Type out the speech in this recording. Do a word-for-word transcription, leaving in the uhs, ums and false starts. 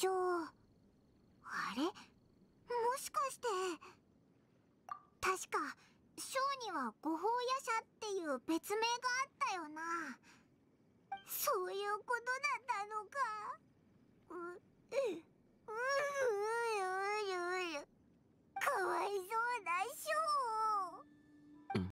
賞。あれ、もしかして。確か賞には五法夜叉っていう別名があったよな。そういうことだったのか。